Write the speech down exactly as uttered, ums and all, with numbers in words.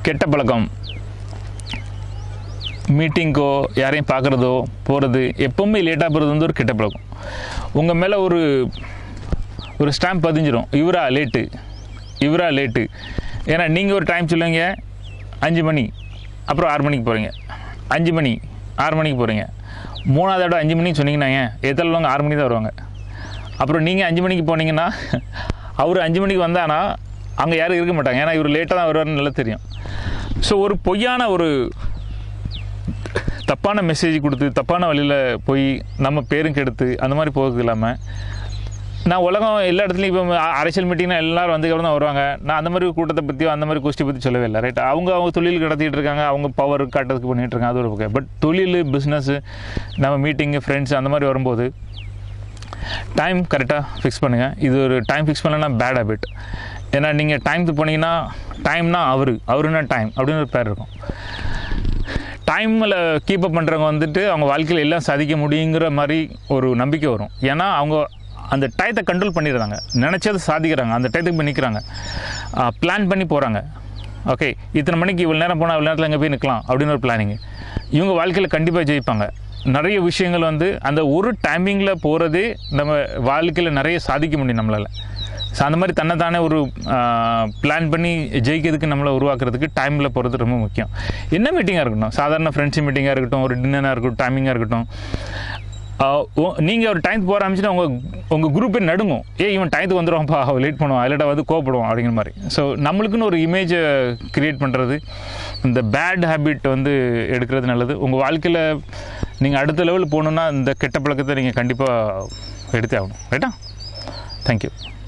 கெட்ட பழக்கம் மீட்டிங்கோ யாரையும் பார்க்குறதோ போகிறது எப்போவுமே லேட்டாக போகிறது வந்து ஒரு கெட்ட பழக்கம். உங்கள் மேலே ஒரு ஒரு ஸ்டாம்ப் பதிஞ்சிடும், இவரா லேட்டு இவரா லேட்டு. ஏன்னா நீங்கள் ஒரு டைம் சொல்லுவீங்க அஞ்சு மணி, அப்புறம் ஆறு மணிக்கு போகிறீங்க, அஞ்சு மணி ஆறு மணிக்கு போகிறீங்க. மூணாவது விட அஞ்சு மணிக்கு சொன்னீங்கன்னா ஏன் எத்தனைவங்க ஆறு மணிக்கு தான் வருவாங்க. அப்புறம் நீங்கள் அஞ்சு மணிக்கு போனீங்கன்னா அவர் அஞ்சு மணிக்கு வந்தானா அங்கே யாரும் இருக்க மாட்டாங்க, ஏன்னா இவர் லேட்டாக தான் வருவார்னு நல்லா தெரியும். ஸோ ஒரு பொய்யான ஒரு தப்பான மெசேஜ் கொடுத்து தப்பான வழியில் போய் நம்ம பேரும் கெடுத்து அந்த மாதிரி போகிறது இல்லாமல், நான் உலகம் எல்லா இடத்துலையும் இப்போ அரசியல் மீட்டிங்னா எல்லோரும் வந்ததுக்கப்புறம் தான் வருவாங்க. நான் அந்த மாதிரி கூட்டத்தை பற்றியோ அந்த மாதிரி கோஷ்டி பற்றி சொல்லவே இல்லை, ரைட். அவங்க அவங்க தொழில் நடத்திட்டு இருக்காங்க, அவங்க பவர் காட்டுறதுக்கு பண்ணிகிட்டு இருக்காங்க, அது ஒரு ஓகே. பட் தொழில் பிஸ்னஸ்ஸு நம்ம மீட்டிங்கு ஃப்ரெண்ட்ஸ் அந்த மாதிரி வரும்போது டைம் கரெக்டாக ஃபிக்ஸ் பண்ணுங்கள். இது ஒரு டைம் ஃபிக்ஸ் பண்ணலன்னா பேட் ஹேபிட். ஏன்னா நீங்கள் டைமுக்கு போனீங்கன்னா டைம்னா அவரு அவருன்னா டைம் அப்படின்னு ஒரு பேர் இருக்கும். டைமில் கீப்பப் பண்ணுறவங்க வந்துட்டு அவங்க வாழ்க்கையில் எல்லாம் சாதிக்க முடியுங்கிற மாதிரி ஒரு நம்பிக்கை வரும். ஏன்னா அவங்க அந்த டயத்தை கண்ட்ரோல் பண்ணிடுறாங்க, நினச்சதை சாதிக்கிறாங்க, அந்த டயத்துக்கு போய் நிற்கிறாங்க, பிளான் பண்ணி போகிறாங்க. ஓகே, இத்தனை மணிக்கு இவ்வளோ நேரம் போனால் இவ்வளோ நேரத்தில் எங்கே போய் நிற்கலாம் அப்படின்னு ஒரு பிளானிங். இவங்க வாழ்க்கையில் கண்டிப்பாக ஜெயிப்பாங்க. நிறைய விஷயங்கள் வந்து அந்த ஒரு டைமிங்கில் போகிறதே நம்ம வாழ்க்கையில் நிறைய சாதிக்க முடியும் நம்மளால். ஸோ அந்த மாதிரி தன்னைத்தானே ஒரு பிளான் பண்ணி ஜெயிக்கிறதுக்கு நம்மளை உருவாக்குறதுக்கு டைமில் போகிறது ரொம்ப முக்கியம். என்ன மீட்டிங்காக இருக்கட்டும், சாதாரண ஃப்ரெண்ட்ஷிப் மீட்டிங்காக இருக்கட்டும், ஒரு டின்னராக இருக்கட்டும், டைமிங்காக இருக்கட்டும், நீங்கள் ஒரு டைமுக்கு போகிற ஆரம்பிச்சுன்னா உங்கள் உங்கள் குரூப்பே நடுங்கும். ஏ இவன் டைத்துக்கு வந்துடுவான்ப்பா, லேட் பண்ணுவான், இல்லாட்டா வந்து கோவப்படுவான் அப்படிங்கிற மாதிரி. ஸோ நம்மளுக்குன்னு ஒரு இமேஜை க்ரியேட் பண்ணுறது, இந்த பேட் ஹேபிட் வந்து எடுக்கிறது நல்லது. உங்கள் வாழ்க்கையில் நீங்கள் அடுத்த லெவலில் போகணுன்னா இந்த கெட்ட பழக்கத்தை நீங்கள் கண்டிப்பாக எடுத்தே ஆகணும், ரைட்டா? தேங்க்யூ.